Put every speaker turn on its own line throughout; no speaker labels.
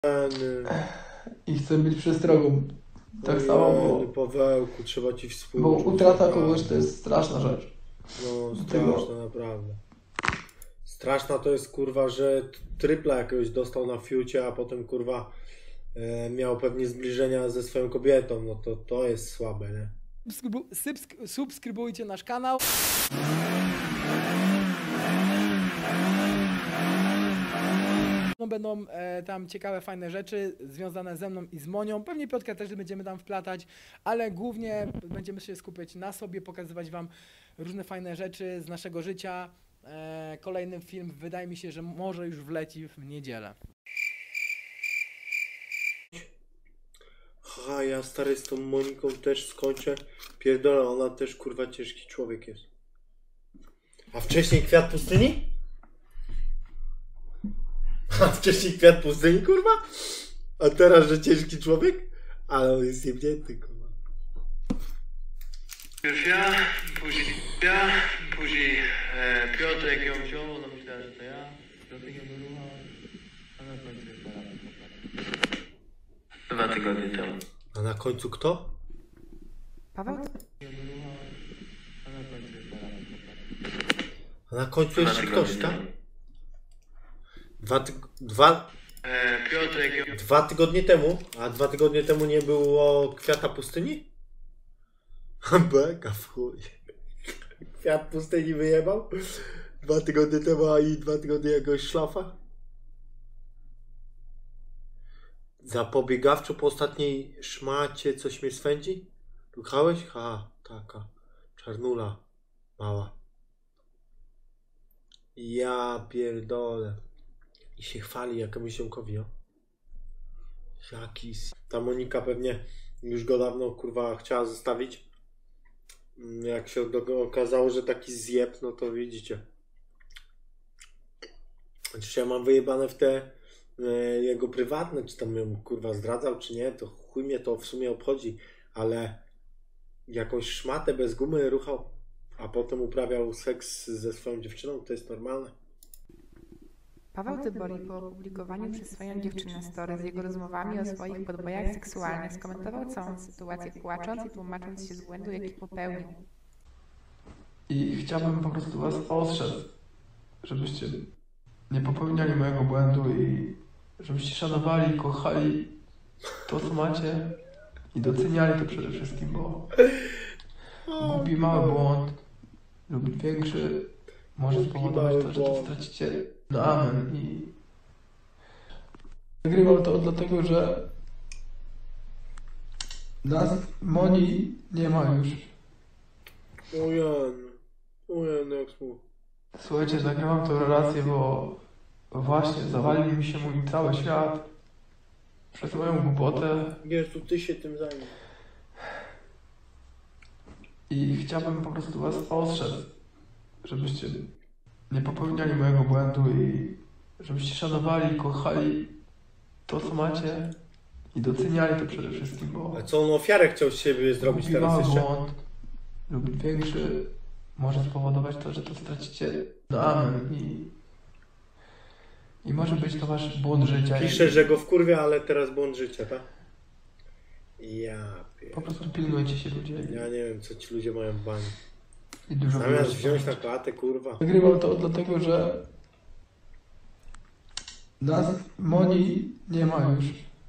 I chcę być przestrogą. Tak samo, bo
Pawełku, trzeba ci współczuć.
bo utrata kogoś to jest straszna rzecz.
No, straszna, naprawdę. Straszna to jest, kurwa, że trypla jakiegoś dostał na fiucie, a potem, kurwa, miał pewnie zbliżenia ze swoją kobietą. No to jest słabe, nie?
Subskrybujcie nasz kanał. Będą tam ciekawe, fajne rzeczy związane ze mną i z Monią. Pewnie Piotrka też będziemy tam wplatać, ale głównie będziemy się skupiać na sobie, pokazywać wam różne fajne rzeczy z naszego życia. Kolejny film wydaje mi się, że może już wleci w niedzielę.
Haha, ja stary z tą Moniką też skończę. Pierdolę, ona też, kurwa, ciężki człowiek jest. A wcześniej Kwiat Pustyni? A wcześniej Kwiat Pustyni, kurwa? A teraz, że ciężki człowiek? Ale on jest jebnięty, kurwa.
Już później Piotrek ją wziął, ona myślała, że to ja. Piotrek ją wyruchał, a na końcu jest Paweł. 2 tygodnie temu.
A na końcu kto?
Paweł?
A na końcu jeszcze ktoś, tak?
Piotrek...
2 tygodnie temu? A 2 tygodnie temu nie było Kwiata Pustyni? Beka w chuj. Kwiat Pustyni wyjebał? 2 tygodnie temu, a i 2 tygodnie jakiegoś szlafa? Zapobiegawczo po ostatniej szmacie coś mnie swędzi? Ruchałeś? Ha, taka. Czarnula. Mała. Ja pierdolę. I się chwali jakiemuś ziomkowi, o. Ta Monika pewnie już go dawno, kurwa, chciała zostawić. Jak się okazało, że taki zjeb, no to widzicie. Czy ja mam wyjebane w te jego prywatne, czy tam ją, kurwa, zdradzał, czy nie, to chuj mnie to w sumie obchodzi, ale jakąś szmatę bez gumy ruchał, a potem uprawiał seks ze swoją dziewczyną, to jest normalne.
Paweł Tybori po opublikowaniu przez swoją dziewczynę story z jego rozmowami o swoich podbojach seksualnych skomentował całą sytuację, płacząc i tłumacząc się z błędu, jaki popełnił.
I chciałbym po prostu was ostrzec, żebyście nie popełniali mojego błędu i żebyście szanowali, kochali to, co macie i doceniali to przede wszystkim, bo głupi mały błąd lub większy może spowodować to, że to stracicie. No amen. I nagrywam to dlatego, że nas, Moni, nie ma już.
Ojan, jak smutno.
Słuchajcie, nagrywam tę relację, bo właśnie zawalił mi się mój cały świat przez moją głupotę.
Jezu, ty się tym zajmij.
I chciałbym po prostu was ostrzec, żebyście nie popełniali mojego błędu i żebyście szanowali, kochali to, co macie i doceniali to przede wszystkim, bo
A co on ofiarę chciał z siebie zrobić
głupi
teraz
mały
jeszcze?
błąd lub większy może spowodować to, że to stracicie. No amen. I może być to wasz błąd życia.
Pisze, że go wkurwia, ale teraz błąd życia, tak?
Po prostu pilnujcie się, ludzie.
Ja nie wiem, co ci ludzie mają w bani.
I dużo
Zamiast wziąć na klatę, kurwa.
nagrywam to dlatego, że nas, Moni, nie ma już.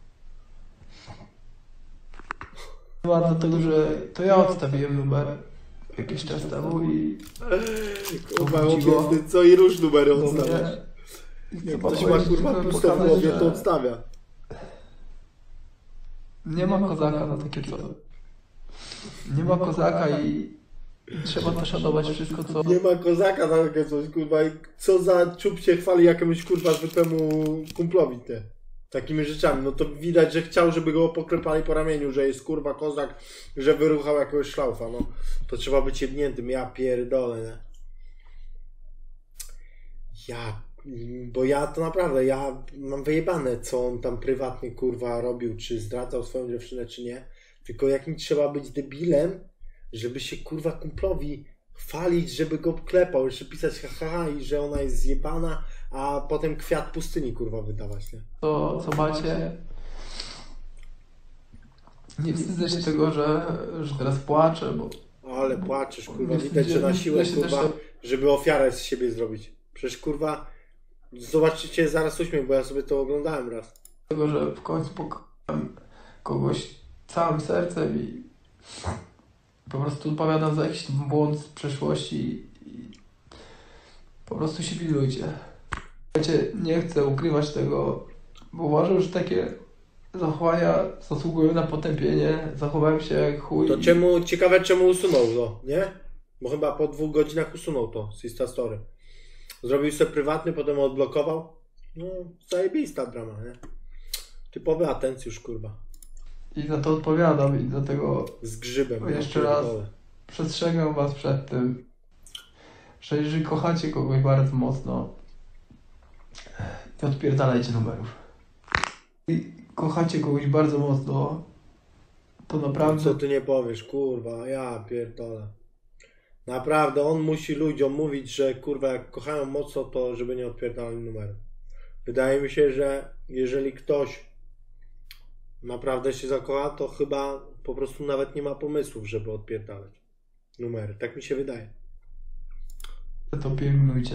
Chyba dlatego, że to ja odstawiłem numer jakiś czas temu i
Kurwa,
Powróciło
opięty, co i róż numery
do
odstawiasz.
mnie. I
Jak
chcę
ktoś ma,
powiedzieć,
kurwa,
żeby
pusto w
pokazać,
głowie,
że
to odstawia.
nie ma kozaka na takie coś. Nie ma kozaka i trzeba też szanować wszystko, co...
Nie ma kozaka na takie coś, kurwa. I co za czub się chwali jakiemuś, kurwa, zwykłemu kumplowi te. Takimi rzeczami. No to widać, że chciał, żeby go poklepali po ramieniu, że jest, kurwa, kozak, że wyruchał jakiegoś szlaufa, no. To trzeba być jebniętym. Ja pierdolę, nie? Bo ja to naprawdę, ja mam wyjebane, co on tam prywatnie, kurwa, robił, czy zdradzał swoją dziewczynę, czy nie. Tylko jakim trzeba być debilem, żeby się, kurwa, kumplowi chwalić, żeby go klepał, jeszcze pisać haha i że ona jest zjebana, a potem kwiat pustyni kurwa wydawać, nie?
to, co macie. Nie wstydzę się tego, że teraz płaczę, bo
Ale płaczesz, kurwa,
Nie
widać, że na
wstydzę-
siłę,
ja się
kurwa,
też-
żeby ofiarę z siebie zrobić. Przecież, kurwa, zobaczycie zaraz uśmiech, bo ja sobie to oglądałem raz.
tego, że w końcu pokochałem kogoś całym sercem i po prostu odpowiadam za jakiś błąd z przeszłości i po prostu się pilnujcie. Wiecie, nie chcę ukrywać tego, bo uważam, że takie zachowania zasługują na potępienie. Zachowałem się jak chuj.
To ciekawe czemu usunął to, nie? Bo chyba po 2 godzinach usunął to z Instastory. Zrobił sobie prywatny, potem odblokował. No, zajebista drama, nie? Typowy atencjusz, kurwa.
I za to odpowiadam i dlatego
Z grzybem. ja
Jeszcze raz.
pierdolę.
przestrzegam was przed tym, że jeżeli kochacie kogoś bardzo mocno, nie odpierdalajcie numerów. I kochacie kogoś bardzo mocno, to naprawdę
Co ty nie powiesz, kurwa, ja pierdolę. Naprawdę, on musi ludziom mówić, że kurwa, jak kochają mocno, to żeby nie odpierdalali numeru. Wydaje mi się, że jeżeli ktoś naprawdę się zakocha, to chyba po prostu nawet nie ma pomysłów, żeby odpierdalać numery. Tak mi się wydaje.
to pilnujcie.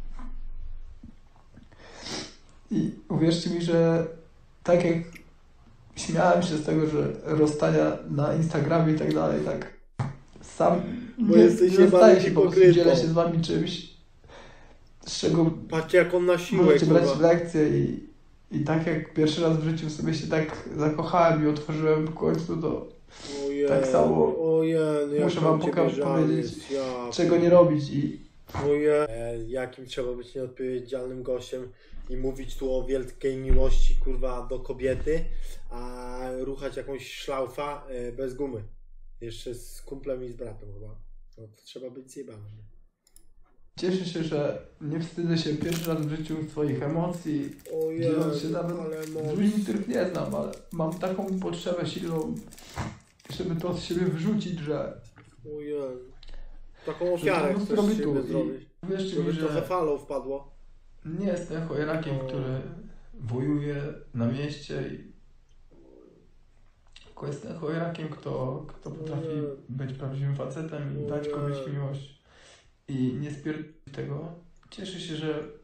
I uwierzcie mi, że tak jak śmiałem się z tego, że rozstania na Instagramie i tak dalej, tak sam
Bo
nie
jesteś
dostaję
jebanym
się po prostu,
hipokrytą.
dzielę się z wami czymś, z czego
Patrzcie, jak on na siłę,
możecie brać
kurwa.
lekcje i tak jak pierwszy raz w życiu sobie się tak zakochałem i otworzyłem w końcu, to
Ojej,
tak samo
ojej,
muszę wam powiedzieć,
ja
czego nie robić i
Ojej, jakim trzeba być nieodpowiedzialnym gościem i mówić tu o wielkiej miłości, kurwa, do kobiety, a ruchać jakąś szlaufa bez gumy. Jeszcze z kumplem i z bratem chyba. No to trzeba być zjebanym.
cieszę się, że nie wstydzę się pierwszy raz w życiu swoich emocji,
Ojej,
dzieląc się nawet
ale
z ludźmi, których nie znam, ale mam taką potrzebę silną, żeby to z siebie wyrzucić, że
Ojej. Taką
że
ofiarę
po prostu
chcesz z
robię
siebie
tu
zrobić.
i wierzcie mi,
Żeby trochę
że
falą wpadło.
nie jestem chojerakiem, który wojuje na mieście i tylko jestem chojerakiem, kto potrafi być prawdziwym facetem i dać komuś miłość i nie spierdolić tego. Cieszę się,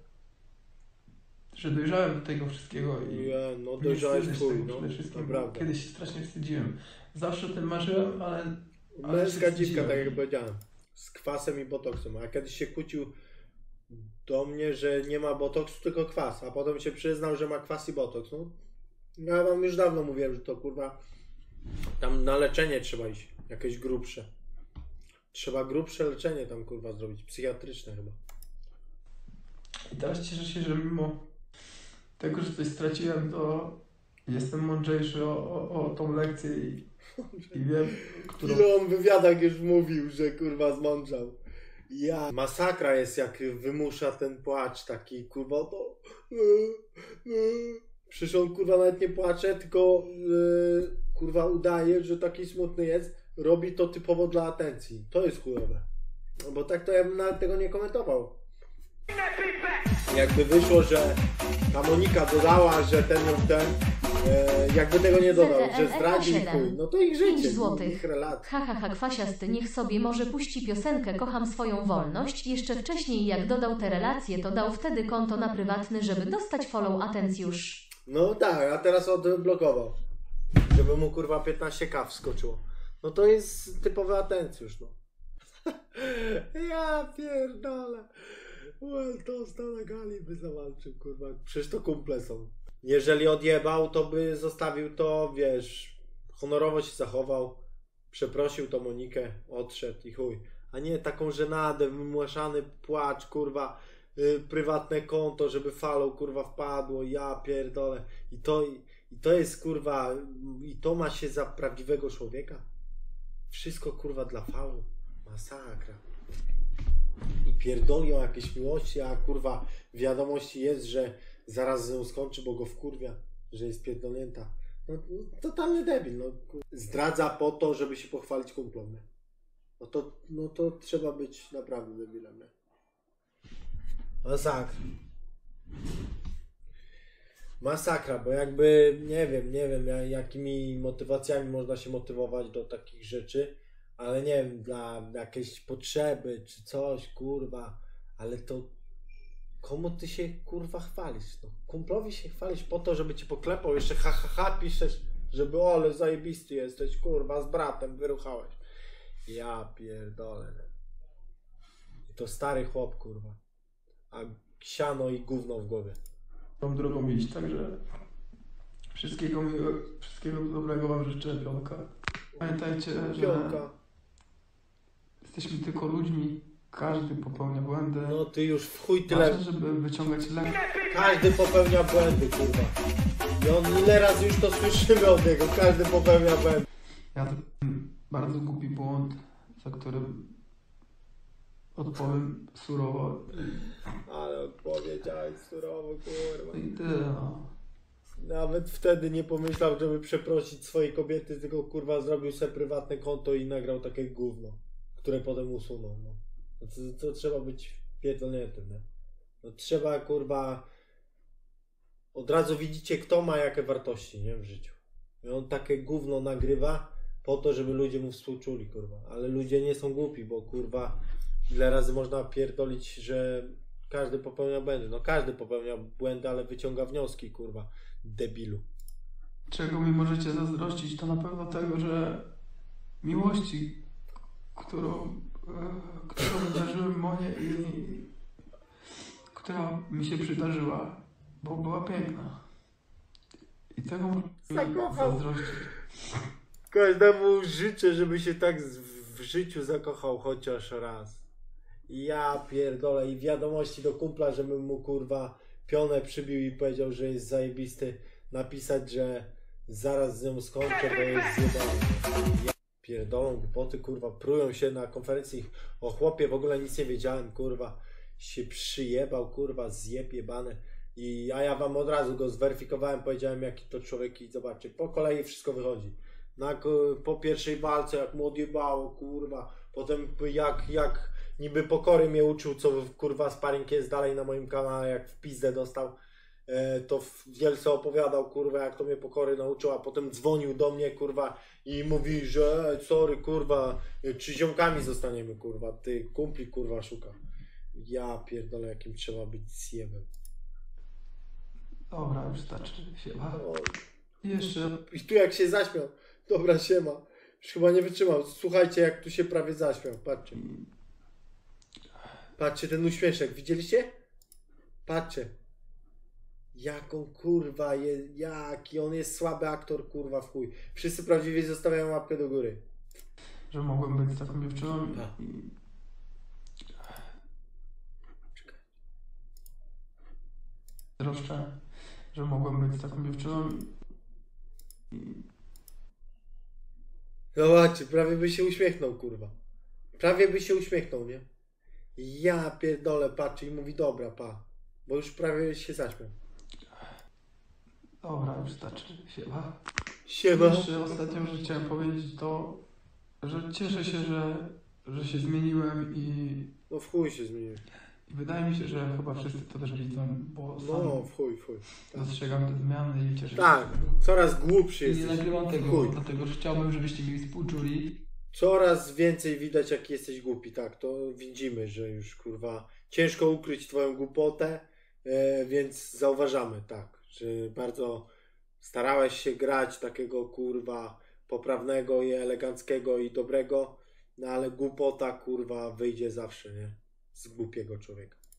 że dojrzałem do tego wszystkiego i
Ojej, no
nie
dojrzałeś
wstydzę się
chuj,
tego
no.
przede wszystkim.
Naprawdę.
Kiedyś się strasznie wstydziłem. Zawsze o tym marzyłem, ale
Męska
się
dziwka,
wstydziłem.
tak jak powiedziałem. Z kwasem i botoksem. A kiedyś się kłócił do mnie, że nie ma botoksu, tylko kwas. A potem się przyznał, że ma kwas i botoks. No, ja wam już dawno mówiłem, że to kurwa tam na leczenie trzeba iść. Jakieś grubsze. Trzeba grubsze leczenie tam kurwa zrobić. Psychiatryczne chyba.
I teraz cieszę się, że mimo tego, że coś straciłem, to jestem mądrzejszy o tą lekcję i wiem, którą...
Ile on w wywiadach już mówił, że kurwa zmądrzał. Ja. Masakra jest, jak wymusza ten płacz taki, kurwa, to... Przecież on kurwa nawet nie płacze, tylko kurwa udaje, że taki smutny jest. Robi to typowo dla atencji. To jest chujowe. No bo tak to ja bym nawet tego nie komentował. Jakby wyszło, że ta Monika dodała, że ten jakby tego nie dodał, że zdradził i chuj, no to ich życie,
5 złotych.
ich relacje.
Hahaha, kwasiasty, niech sobie może puści piosenkę Kocham swoją wolność. Jeszcze wcześniej jak dodał te relacje, to dał wtedy konto na prywatny, żeby dostać follow atencjusz.
No tak, a teraz odblokował. Żeby mu kurwa 15k wskoczyło. No to jest typowy atencjusz, no. Ja pierdolę. Well, to na gali by zawalczył, kurwa. Przecież to kumple są. Jeżeli odjebał, to by zostawił to, wiesz, honorowo się zachował, przeprosił tą Monikę, odszedł i chuj. A nie taką żenadę, wymłaszany płacz, kurwa, prywatne konto, żeby falą, kurwa, wpadło, ja pierdolę. I to jest, kurwa, i to ma się za prawdziwego człowieka? Wszystko, kurwa, dla fału. Masakra. I pierdoli o jakieś miłości, a kurwa w wiadomości jest, że zaraz z nią skończy, bo go wkurwia, że jest pierdolnięta. No, totalny debil, no. Zdradza po to, żeby się pochwalić kumplom, nie? No to trzeba być naprawdę debilem, nie? Masakra. Masakra, bo jakby nie wiem jakimi motywacjami można się motywować do takich rzeczy, ale nie wiem, dla jakiejś potrzeby czy coś, kurwa, ale to komu ty się kurwa chwalisz? No, kumplowi się chwalisz po to, żeby cię poklepał, jeszcze ha piszesz, żeby ale zajebisty jesteś, kurwa, z bratem wyruchałeś. Ja pierdolę. To stary chłop, kurwa, a siano i gówno w głowie.
Tą drogą iść, także wszystkiego dobrego wam życzę, Pionka. Pamiętajcie, że
Pionka.
jesteśmy tylko ludźmi, każdy popełnia błędy.
No ty już w chuj tyle.
Ważne, żeby wyciągać lekcje.
Każdy popełnia błędy, kurwa. I on ile razy już to słyszymy od niego. Każdy popełnia błędy.
Ja to bardzo głupi błąd, za który odpowiem surowo.
Ale odpowiedziałeś surowo, kurwa.
I tyle, no.
Nawet wtedy nie pomyślał, żeby przeprosić swojej kobiety, tylko kurwa zrobił sobie prywatne konto i nagrał takie gówno, które potem usunął. No. To trzeba być pierdolniętym, nie? No trzeba, kurwa, od razu widzicie, kto ma jakie wartości, nie, w życiu. I on takie gówno nagrywa po to, żeby ludzie mu współczuli, kurwa. Ale ludzie nie są głupi, bo kurwa ile razy można pierdolić, że każdy popełnia błędy. No każdy popełnia błędy, ale wyciąga wnioski, kurwa, debilu.
Czego mi możecie zazdrościć, to na pewno tego, że miłości, którą wydarzyły moje i która mi się przydarzyła, bo była piękna. I tego mi zazdrościć.
Każdemu życzę, żeby się tak w życiu zakochał chociaż raz. Ja pierdolę i wiadomości do kumpla, żebym mu kurwa pionę przybił i powiedział, że jest zajebisty, napisać, że zaraz z nią skończę, bo jest zjebany. Ja pierdolą głupoty, kurwa, prują się na konferencji o chłopie, w ogóle nic nie wiedziałem, kurwa, się przyjebał, kurwa, zjeb jebany. A ja wam od razu go zweryfikowałem, powiedziałem jaki to człowiek i zobaczcie, po kolei wszystko wychodzi. Po pierwszej walce jak mu odjebało, kurwa, potem jak niby Pokory mnie uczył, co kurwa sparring jest dalej na moim kanale, jak w pizdę dostał, to wielce opowiadał, kurwa, jak to mnie Pokory nauczył, a potem dzwonił do mnie, kurwa, i mówi, że sorry, kurwa, czy ziomkami zostaniemy, kurwa, ty kumpli, kurwa, szuka. Ja pierdolę, jakim trzeba być zjebem.
Dobra, już starczy. Siema.
O,
I jeszcze
i tu jak się zaśmiał. Dobra, siema. Już chyba nie wytrzymał. Słuchajcie, jak tu się prawie zaśmiał. Patrzcie. Patrzcie, ten uśmieszek. Widzieliście? Patrzcie. Jaką kurwa jest, jaki on jest słaby aktor, kurwa, w chuj. Wszyscy prawdziwie zostawiają łapkę do góry.
że mogłem być z taką dziewczyną i droszczę, że mogłem być z taką dziewczyną i
Zobaczcie, prawie by się uśmiechnął, kurwa. Prawie by się uśmiechnął, nie? Ja pierdolę, patrzy i mówi, dobra, pa. Bo już prawie się zaśmiał.
dobra, już starczy. Siema.
Siema.
Jeszcze ostatnią rzecz chciałem powiedzieć to, że cieszę się, że się zmieniłem i
No w chuj się zmienił.
wydaje mi się, że chyba wszyscy to też widzą, bo
No,
sam
w chuj, w chuj.
dostrzegam te zmiany i cieszę
Tak,
się.
coraz głupszy
I nie
jesteś.
nagrywam tego,
Chuj.
dlatego że chciałbym, żebyście mi współczuli.
Coraz więcej widać, jak jesteś głupi, tak, to widzimy, że już, kurwa, ciężko ukryć twoją głupotę, więc zauważamy, tak, że bardzo starałeś się grać takiego, kurwa, poprawnego i eleganckiego i dobrego, no ale głupota, kurwa, wyjdzie zawsze, nie, z głupiego człowieka.